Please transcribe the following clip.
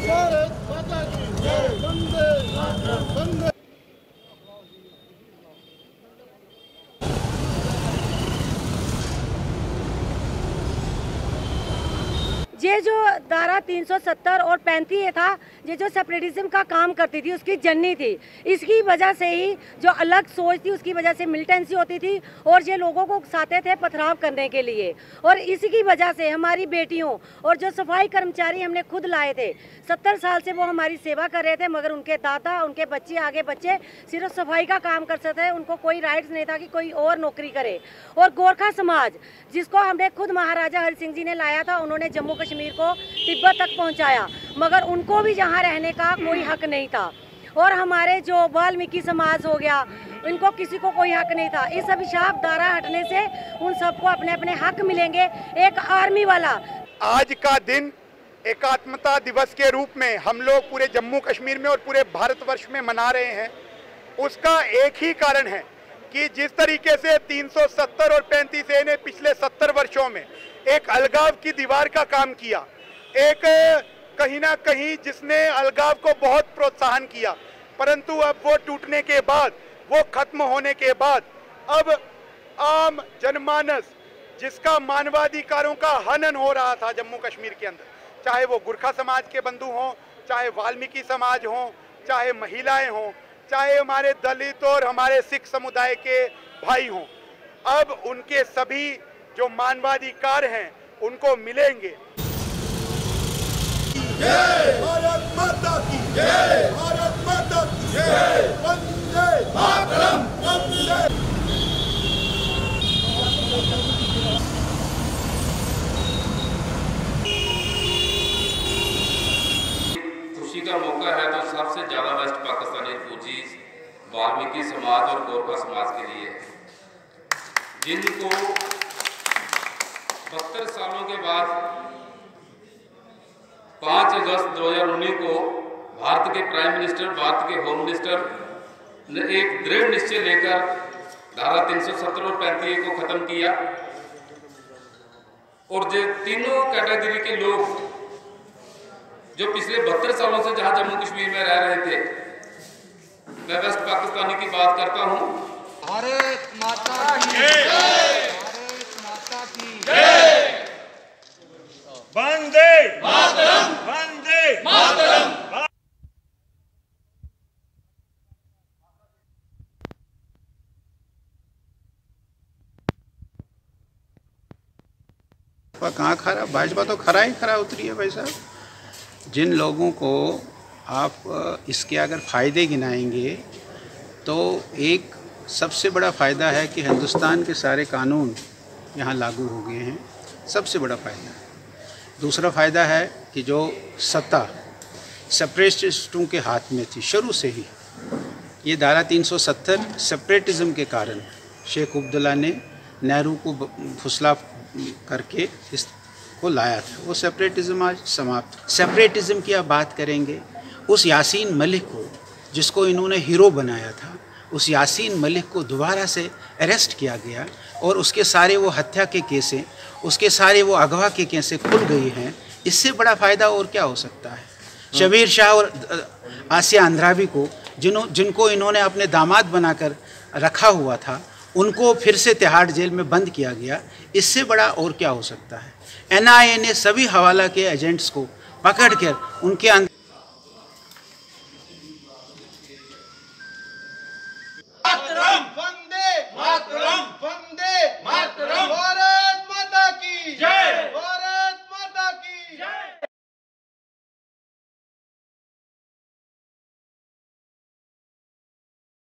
भारत माता की जय। वंदे मातरम। वंदे। ये जो धारा 370 और 35 था, ये जो सेपरेटिज्म का काम करती थी उसकी जननी थी। इसकी वजह से ही जो अलग सोच थी उसकी वजह से मिलिटेंसी होती थी और ये लोगों को उकसाते थे पथराव करने के लिए। और इसी की वजह से हमारी बेटियों और जो सफाई कर्मचारी हमने खुद लाए थे, 70 साल से वो हमारी सेवा कर रहे थे, मगर उनके दादा उनके बच्चे आगे बच्चे सिर्फ सफाई का काम कर सकते थे, उनको कोई राइट्स नहीं था कि कोई और नौकरी करे। और गोरखा समाज जिसको हमने खुद महाराजा हरि सिंह जी ने लाया था, उन्होंने जम्मू कश्मीर को तिब्बत तक पहुंचाया, मगर उनको भी यहाँ रहने का कोई हक नहीं था। और हमारे जो वाल्मीकि समाज हो गया, इनको किसी को कोई हक नहीं था। इस अभिशाप धारा हटने से उन सबको अपने अपने हक मिलेंगे। एक आर्मी वाला आज का दिन एकात्मता दिवस के रूप में हम लोग पूरे जम्मू कश्मीर में और पूरे भारतवर्ष में मना रहे हैं। उसका एक ही कारण है कि जिस तरीके से 370 और 35A ने पिछले 70 वर्षों में एक अलगाव की दीवार का काम किया, एक कहीं ना कहीं जिसने अलगाव को बहुत प्रोत्साहन किया, परंतु अब वो टूटने के बाद, वो खत्म होने के बाद अब आम जनमानस जिसका मानवाधिकारों का हनन हो रहा था जम्मू कश्मीर के अंदर, चाहे वो गुरखा समाज के बंधु हों, चाहे वाल्मीकि समाज हों, चाहे महिलाएं हों, चाहे हमारे दलित और हमारे सिख समुदाय के भाई हों, अब उनके सभी जो मानवाधिकार हैं उनको मिलेंगे। जय भारत माता की जय। भारत माता की जय। वंदे मातरम। वंदे। खुशी का मौका है तो सबसे ज्यादा वेस्ट पाकिस्तानी फौजी वाल्मीकि समाज और गोरखा समाज के लिए, जिनको 72 सालों के बाद 5 अगस्त 2019 को भारत के प्राइम मिनिस्टर, भारत के होम मिनिस्टर ने एक दृढ़ निश्चय लेकर धारा 370 और 35A को खत्म किया। और जो तीनों कैटेगरी के लोग जो पिछले 72 सालों से जहां जम्मू कश्मीर में रह रहे थे, मैं वेस्ट पाकिस्तानी की बात करता हूं। भारत माता की जय। भारत माता की जय। वंदे मातरम। वंदे मातरम। कहाँ खरा, भाजपा तो खरा ही खरा उतरी है भाई साहब। जिन लोगों को आप इसके अगर फ़ायदे गिनाएंगे तो एक सबसे बड़ा फ़ायदा है कि हिंदुस्तान के सारे कानून यहाँ लागू हो गए हैं, सबसे बड़ा फ़ायदा है। दूसरा फ़ायदा है कि जो सत्ता सेपरेटिस्टों के हाथ में थी शुरू से ही, ये धारा 370 सेपरेटिज्म के कारण शेख अब्दुल्ला ने नेहरू को फुसला करके इसको लाया था। वो सेपरेटिज्म आज समाप्त। सेपरेटिज्म की आप बात करेंगे, उस यासीन मलिक को जिसको इन्होंने हीरो बनाया था, उस यासीन मलिक को दोबारा से अरेस्ट किया गया और उसके सारे वो हत्या के केसें, उसके सारे वो अगवा के केसें खुल गई हैं। इससे बड़ा फ़ायदा और क्या हो सकता है। शबीर शाह और आसिया अंद्राबी को जिनको इन्होंने अपने दामाद बनाकर रखा हुआ था, उनको फिर से तिहाड़ जेल में बंद किया गया। इससे बड़ा और क्या हो सकता है। NIA ने सभी हवाला के एजेंट्स को पकड़ कर उनके